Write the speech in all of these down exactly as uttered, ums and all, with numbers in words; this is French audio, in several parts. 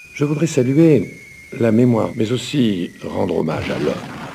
Je voudrais saluer la mémoire, mais aussi rendre hommage à l'homme.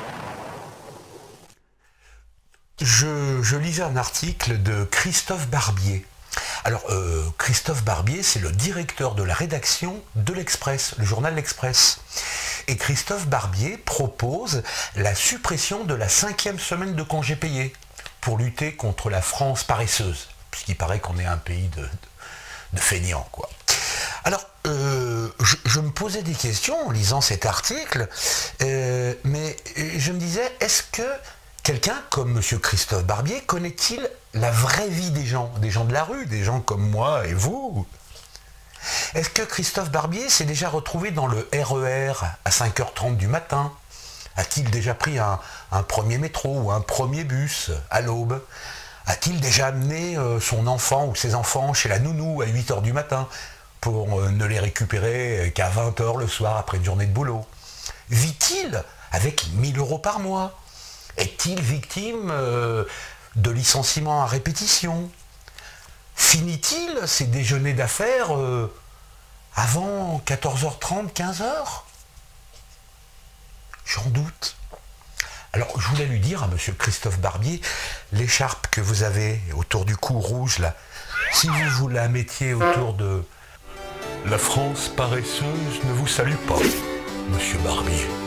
Je, je lisais un article de Christophe Barbier. Alors, euh, Christophe Barbier, c'est le directeur de la rédaction de l'Express, le journal L'Express. Et Christophe Barbier propose la suppression de la cinquième semaine de congés payés pour lutter contre la France paresseuse, puisqu'il paraît qu'on est un pays de, de, de feignants, quoi. Alors, euh, je, je me posais des questions en lisant cet article, euh, mais je me disais, est-ce que quelqu'un comme M. Christophe Barbier connaît-il la vraie vie des gens, des gens de la rue, des gens comme moi et vous? Est-ce que Christophe Barbier s'est déjà retrouvé dans le R E R à cinq heures trente du matin? A-t-il déjà pris un, un premier métro ou un premier bus à l'aube? A-t-il déjà amené euh, son enfant ou ses enfants chez la nounou à huit heures du matin pour euh, ne les récupérer qu'à vingt heures le soir après une journée de boulot? Vit-il avec mille euros par mois? Est-il victime euh, de licenciements à répétition? Finit-il ses déjeuners d'affaires euh, avant quatorze heures trente, quinze heures? J'en doute. Alors, je voulais lui dire à M. Christophe Barbier, l'écharpe que vous avez autour du cou rouge, là, si vous vous la mettiez autour de... La France paresseuse ne vous salue pas, M. Barbier.